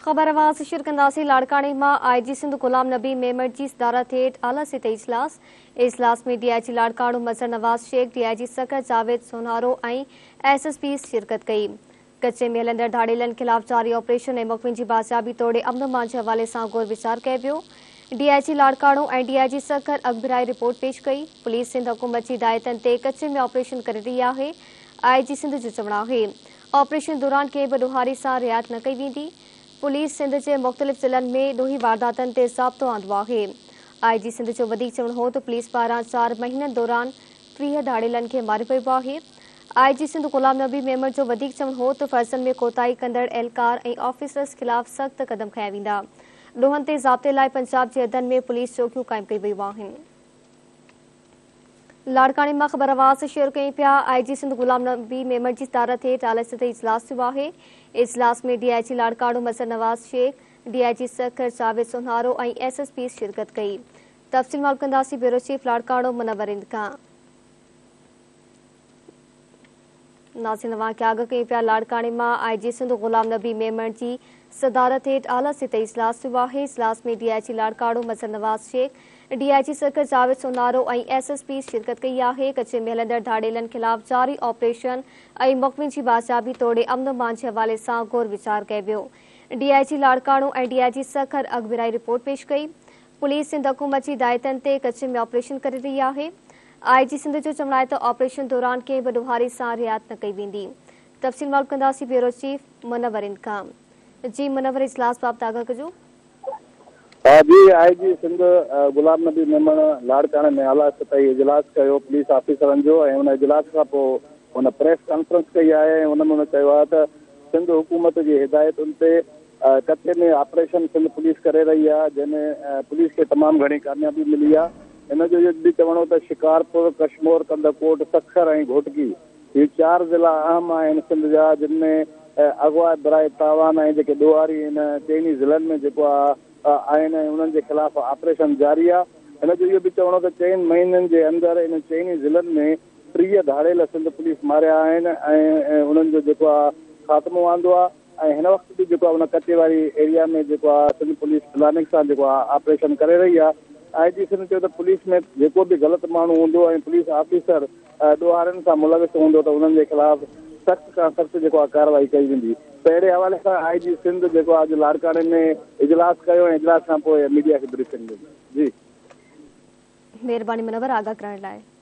ख़बर आवाज़ शिरकंदासी लाड़काने मां IG सिंध गुलाम नबी मेमर जी सदारत हेठ आला सित इजलास में DIG लाड़काणो मज़र नवाज़ शेख, DIG सकर जावेद सोनारो ऐं SSP शिरकत कई। कच्चे में हलंदड़ धाड़ेलनि ख़िलाफ़ जारी ऑपरेशन ऐं मुक़मिन जी बाज़ियाबी तोड़े अमन मान जे हवाले सां गौर विचार कयो वियो। DIG लाड़काणो ऐं DIG सकर अॻिभराई रिपोर्ट पेश कई। पुलिस सिंध हुकूमत जी हिदायतनि ते कच्चे में ऑपरेशन करे रही आहे। IG सिंध जो चवणु आहे ऑपरेशन दौरान कंहिं बि ॾोहारी सां रिआयत न कई वेंदी। पुलिस सिंध के मुख़्तलिफ़ ज़िलनि में ॾोही वारदातनि ते ज़ाब्तो आंदो आहे। IG सिंध जो वधीक चवणु हो त पुलिस पारां 4 महीननि दौरान 30 धाड़ेलनि खे मारे पियो आहे। IG सिंध गुलाम नबी मेमर जो वधीक चवणु हो त फ़र्ज़नि में कोताही कंदड़ एहलकार ऐं ऑफिसर्स ख़िलाफ़ सख़्त क़दम खंया वेंदा। ॾोहनि ते ज़ाब्ते लाइ पंजाब जे हदनि में पुलिस चौकियूं क़ाइमु कई वयूं आहिनि। लाड़काने मां ख़बर आवाज़ शेयर कई पिया। IG सिंध गुलाम नबी मेमर जी सदारत हेठ आला सित इजलास थियो आहे। इजलास में DIG लाड़काणो मज़र नवाज़ शेख, DIG सकर जावेद सोनारो ऐं SSP शिरकत कई। तफ़सील मालूम कंदासीं ब्यूरो चीफ लाड़काणो मुनव्वर खां। नाज़रीन अवां खे आगाह कई पिया लाड़काने मां IG सिंध गुलाम नबी मेमर जी सदारत हेठ आला सित इजलास थियो आहे। इजलास में DIG लाड़काणो मज़र नवाज़ शेख, DIG सकर जावेद सोनारो ऐं SSP शिरकत कई आहे। कच्चे में हलंदड़ धाड़ेलनि ख़िलाफ़ जारी ऑपरेशन ऐं मुक़मिन जी बाज़ियाबी तोड़े अमन मान जे हवाले सां गौर विचार कयो वियो। DIG लाड़काणो ऐं DIG सकर अॻिभराई रिपोर्ट पेश कई। पुलिस सिंध हुकूमत जी हिदायतनि ते कच्चे में ऑपरेशन करे रही आहे। IG सिंध जो चवणु आहे त ऑपरेशन दौरान कंहिं बि ॾोहारी सां रिआयत न कई वेंदी। तफ़सील मालूम कंदासीं ब्यूरो चीफ मुनव्वर खां। जी मुनव्वर, इजलास बाबति आगाह कजो। जी IG सिंध गुलाम नबी मेमण लाड़काणे में आला सतही इजलास कयो पुलिस ऑफिसरनि जो ऐं उन इजलास खां पोइ हुन प्रेस कॉन्फ्रेंस कई आहे ऐं हुन में हुन चयो आहे त सिंध हुकूमत जी हिदायतुनि ते कच्चे में ऑपरेशन सिंध पुलिस करे रही आहे, जंहिंमें पुलिस खे तमामु घणी कामयाबी मिली आहे। हिन जो इहो बि चवणो त शिकारपुर, कशमोर, कंदकोट, सखर ऐं घोटकी इहे 4 ज़िला अहम आहिनि सिंध जा, जिनमें अगवा बराए तावान ऐं जेके ॾोहारी आहिनि चइनी ज़िलनि में जेको आहिनि ऐं उन्हनि जे ख़िलाफ़ ऑपरेशन जारी आहे। हिन जो इहो बि चवणो त 4 महीननि जे अंदरि इन चइनी ज़िलनि में 30 धाड़ेल सिंध पुलिस मारिया आहिनि ऐं उन्हनि जो जेको आहे ख़ात्मो आंदो आहे। ऐं हिन वक़्तु बि जेको आहे उन कचे वारी एरिया में जेको आहे सिंध पुलिस प्लानिंग सां जेको आहे ऑपरेशन करे रही आहे। IG सिंध चयो त पुलिस में जेको बि ग़लति माण्हू हूंदो ऐं पुलिस ऑफिसर ॾोहारनि सां मुलविस हूंदो त उन्हनि जे ख़िलाफ़ सख़्त खां सख़्त जेको आहे कार्रवाई कई वेंदी। त अहिड़े हवाले सां IG सिंध जेको आहे अॼु लाड़काणे में इजलास कयो ऐं इजलास खां पोइ मीडिया खे ब्रीफिंग ॾिनी। जी महिरबानी मुनव्वर आगाह करण लाइ।